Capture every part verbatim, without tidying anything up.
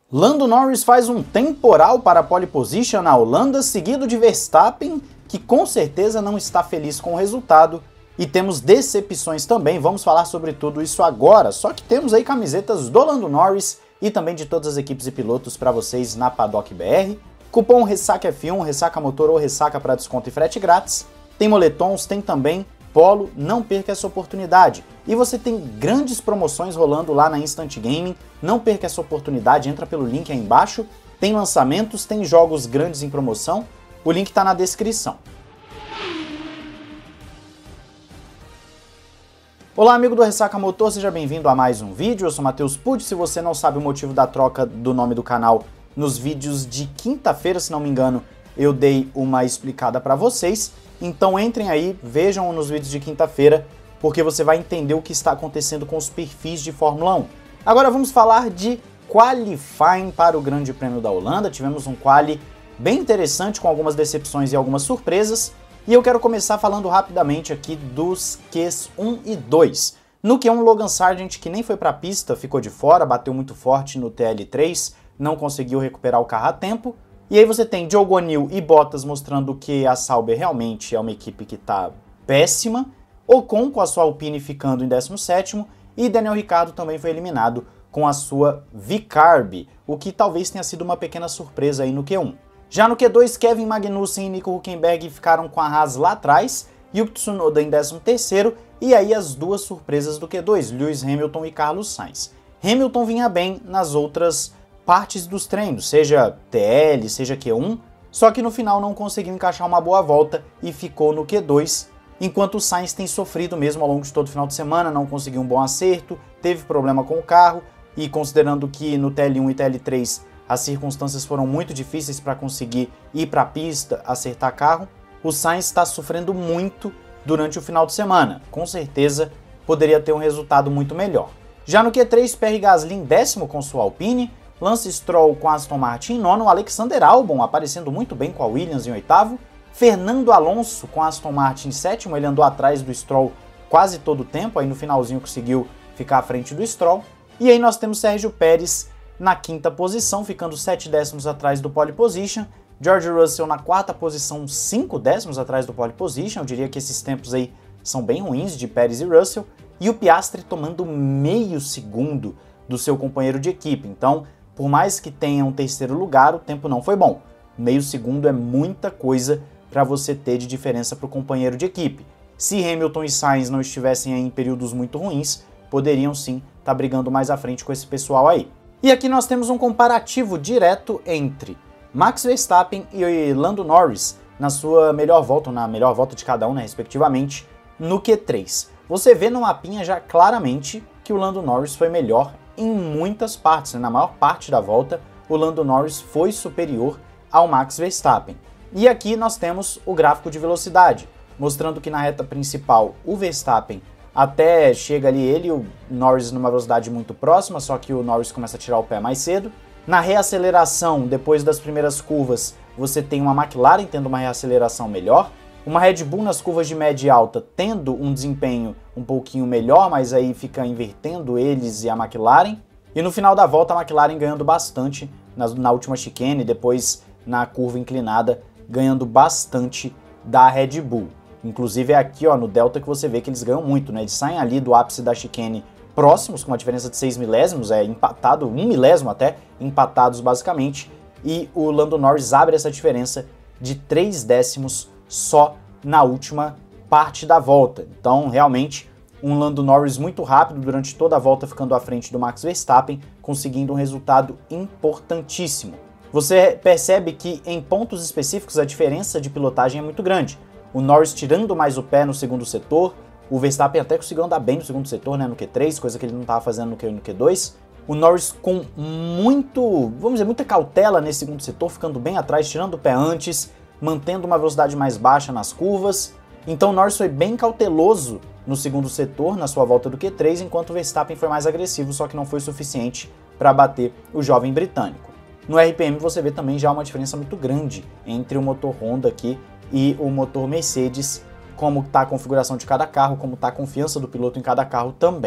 Lando Norris faz um temporal para a pole position na Holanda, seguido de Verstappen, que com certeza não está feliz com o resultado. E temos decepções também, vamos falar sobre tudo isso agora. Só que temos aí camisetas do Lando Norris e também de todas as equipes e pilotos para vocês na Paddock B R. Cupom Ressaca F um, Ressaca Motor ou Ressaca para desconto e frete grátis. Tem moletons, tem também polo, não perca essa oportunidade. E você tem grandes promoções rolando lá na Instant Gaming, não perca essa oportunidade, entra pelo link aí embaixo. Tem lançamentos, tem jogos grandes em promoção, o link está na descrição. Olá amigo do Ressaca Motor, seja bem-vindo a mais um vídeo, eu sou Matheus Pucci. Se você não sabe o motivo da troca do nome do canal, nos vídeos de quinta-feira, se não me engano, eu dei uma explicada para vocês. Então entrem aí, vejam nos vídeos de quinta-feira, porque você vai entender o que está acontecendo com os perfis de Fórmula um. Agora vamos falar de qualifying para o Grande Prêmio da Holanda. Tivemos um quali bem interessante, com algumas decepções e algumas surpresas. E eu quero começar falando rapidamente aqui dos Qs um e dois. No Q um, Logan Sargent, que nem foi para a pista, ficou de fora, bateu muito forte no T L três, não conseguiu recuperar o carro a tempo. E aí você tem Zhou Guanyu e Bottas mostrando que a Sauber realmente é uma equipe que está péssima. Ocon com a sua Alpine ficando em décimo sétimo e Daniel Ricciardo também foi eliminado com a sua Vicarb, o que talvez tenha sido uma pequena surpresa aí no Q um. Já no Q dois, Kevin Magnussen e Nico Hülkenberg ficaram com a Haas lá atrás, Yuki Tsunoda em décimo terceiro, e aí as duas surpresas do Q dois, Lewis Hamilton e Carlos Sainz. Hamilton vinha bem nas outras partes dos treinos, seja T L, seja Q um, só que no final não conseguiu encaixar uma boa volta e ficou no Q dois, enquanto o Sainz tem sofrido mesmo ao longo de todo o final de semana, não conseguiu um bom acerto, teve problema com o carro, e considerando que no T L um e T L três as circunstâncias foram muito difíceis para conseguir ir para a pista, acertar carro, o Sainz está sofrendo muito durante o final de semana, com certeza poderia ter um resultado muito melhor. Já no Q três, Pierre Gasly em décimo com sua Alpine, Lance Stroll com a Aston Martin em nono, Alexander Albon aparecendo muito bem com a Williams em oitavo, Fernando Alonso com a Aston Martin em sétimo, ele andou atrás do Stroll quase todo o tempo, aí no finalzinho conseguiu ficar à frente do Stroll, e aí nós temos Sérgio Pérez na quinta posição, ficando sete décimos atrás do pole position, George Russell na quarta posição, cinco décimos atrás do pole position, eu diria que esses tempos aí são bem ruins de Pérez e Russell, e o Piastri tomando meio segundo do seu companheiro de equipe, então por mais que tenha um terceiro lugar, o tempo não foi bom. Meio segundo é muita coisa para você ter de diferença para o companheiro de equipe. Se Hamilton e Sainz não estivessem aí em períodos muito ruins, poderiam sim estar tá brigando mais à frente com esse pessoal aí. E aqui nós temos um comparativo direto entre Max Verstappen e Lando Norris na sua melhor volta, ou na melhor volta de cada um, né, respectivamente, no Q três. Você vê no mapinha já claramente que o Lando Norris foi melhor em muitas partes, né? Na maior parte da volta, o Lando Norris foi superior ao Max Verstappen. E aqui nós temos o gráfico de velocidade, mostrando que na reta principal o Verstappen até chega ali ele e o Norris numa velocidade muito próxima, só que o Norris começa a tirar o pé mais cedo. Na reaceleração, depois das primeiras curvas, você tem uma McLaren tendo uma reaceleração melhor, uma Red Bull nas curvas de média e alta tendo um desempenho um pouquinho melhor, mas aí fica invertendo eles e a McLaren. E no final da volta a McLaren ganhando bastante na, na última chicane, depois na curva inclinada ganhando bastante da Red Bull. Inclusive é aqui ó, no Delta que você vê que eles ganham muito, né? Eles saem ali do ápice da chicane próximos, com uma diferença de seis milésimos, é empatado, um milésimo até, empatados basicamente. E o Lando Norris abre essa diferença de três décimos só na última parte da volta. Então, realmente, um Lando Norris muito rápido durante toda a volta, ficando à frente do Max Verstappen, conseguindo um resultado importantíssimo. Você percebe que em pontos específicos a diferença de pilotagem é muito grande. O Norris tirando mais o pé no segundo setor, o Verstappen até conseguiu andar bem no segundo setor, né, no Q três, coisa que ele não estava fazendo no Q um e no Q dois. O Norris com muito, vamos dizer, muita cautela nesse segundo setor, ficando bem atrás, tirando o pé antes, mantendo uma velocidade mais baixa nas curvas. Então o Norris foi bem cauteloso no segundo setor, na sua volta do Q três, enquanto o Verstappen foi mais agressivo, só que não foi suficiente para bater o jovem britânico. No R P M você vê também já uma diferença muito grande entre o motor Honda aqui e o motor Mercedes, como está a configuração de cada carro, como está a confiança do piloto em cada carro também.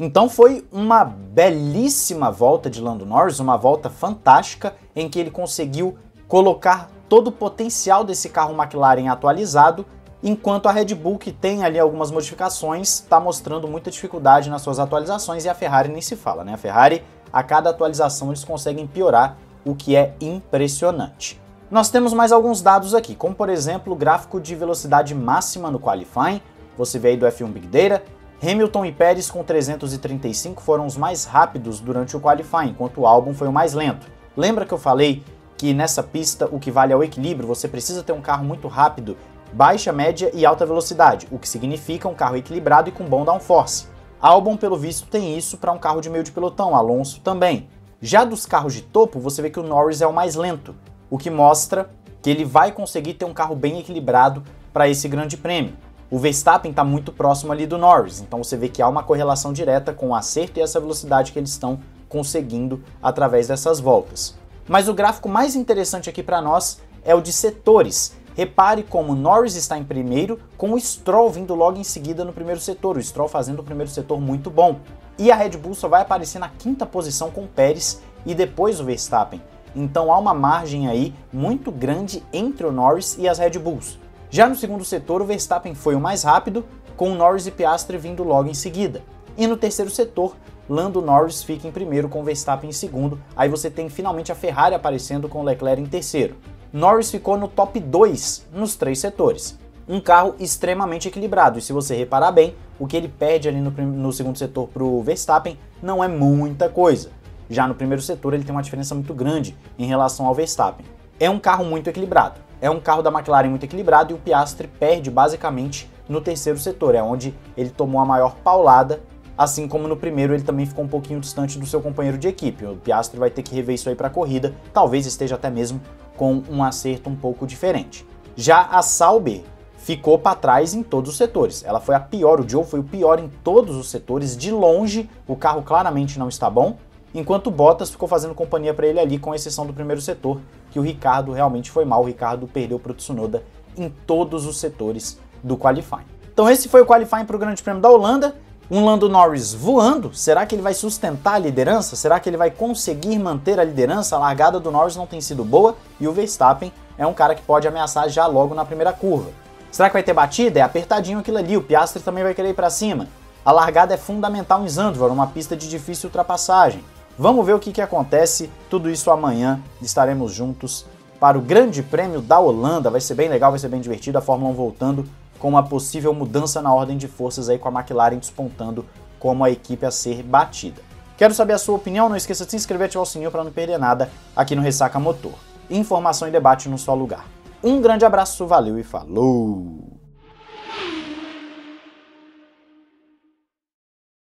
Então foi uma belíssima volta de Lando Norris, uma volta fantástica em que ele conseguiu colocar todo o potencial desse carro McLaren atualizado, enquanto a Red Bull, que tem ali algumas modificações, está mostrando muita dificuldade nas suas atualizações, e a Ferrari nem se fala, né? A Ferrari, a cada atualização eles conseguem piorar, o que é impressionante. Nós temos mais alguns dados aqui, como por exemplo o gráfico de velocidade máxima no Qualifying. Você vê aí do F um Big Data, Hamilton e Pérez com trezentos e trinta e cinco foram os mais rápidos durante o Qualifying, enquanto o Albon foi o mais lento. Lembra que eu falei que nessa pista o que vale é o equilíbrio? Você precisa ter um carro muito rápido, baixa, média e alta velocidade, o que significa um carro equilibrado e com bom downforce. Albon, pelo visto, tem isso para um carro de meio de pelotão, Alonso também. Já dos carros de topo, você vê que o Norris é o mais lento, o que mostra que ele vai conseguir ter um carro bem equilibrado para esse grande prêmio. O Verstappen está muito próximo ali do Norris, então você vê que há uma correlação direta com o acerto e essa velocidade que eles estão conseguindo através dessas voltas. Mas o gráfico mais interessante aqui para nós é o de setores. Repare como o Norris está em primeiro, com o Stroll vindo logo em seguida no primeiro setor, o Stroll fazendo o primeiro setor muito bom. E a Red Bull só vai aparecer na quinta posição com o Pérez e depois o Verstappen. Então há uma margem aí muito grande entre o Norris e as Red Bulls. Já no segundo setor, o Verstappen foi o mais rápido, com o Norris e Piastri vindo logo em seguida. E no terceiro setor, Lando Norris fica em primeiro com o Verstappen em segundo, aí você tem finalmente a Ferrari aparecendo com o Leclerc em terceiro. Norris ficou no top dois nos três setores. Um carro extremamente equilibrado, e se você reparar bem, o que ele perde ali no, no segundo setor para o Verstappen não é muita coisa. Já no primeiro setor ele tem uma diferença muito grande em relação ao Verstappen. É um carro muito equilibrado, é um carro da McLaren muito equilibrado, e o Piastri perde basicamente no terceiro setor, é onde ele tomou a maior paulada, assim como no primeiro ele também ficou um pouquinho distante do seu companheiro de equipe. O Piastri vai ter que rever isso aí para a corrida, talvez esteja até mesmo com um acerto um pouco diferente. Já a Sauber ficou para trás em todos os setores, ela foi a pior, o Zhou foi o pior em todos os setores, de longe o carro claramente não está bom, enquanto o Bottas ficou fazendo companhia para ele ali, com exceção do primeiro setor, que o Ricardo realmente foi mal, o Ricardo perdeu para o Tsunoda em todos os setores do Qualifying. Então esse foi o Qualifying para o Grande Prêmio da Holanda, um Lando Norris voando. Será que ele vai sustentar a liderança? Será que ele vai conseguir manter a liderança? A largada do Norris não tem sido boa, e o Verstappen é um cara que pode ameaçar já logo na primeira curva. Será que vai ter batida? É apertadinho aquilo ali, o Piastri também vai querer ir para cima. A largada é fundamental em Zandvoort, uma pista de difícil ultrapassagem. Vamos ver o que, que acontece, tudo isso amanhã, estaremos juntos para o Grande Prêmio da Holanda. Vai ser bem legal, vai ser bem divertido, a Fórmula um voltando com uma possível mudança na ordem de forças aí, com a McLaren despontando como a equipe a ser batida. Quero saber a sua opinião, não esqueça de se inscrever e ativar o sininho para não perder nada aqui no Ressaca Motor. Informação e debate num só lugar. Um grande abraço, valeu e falou!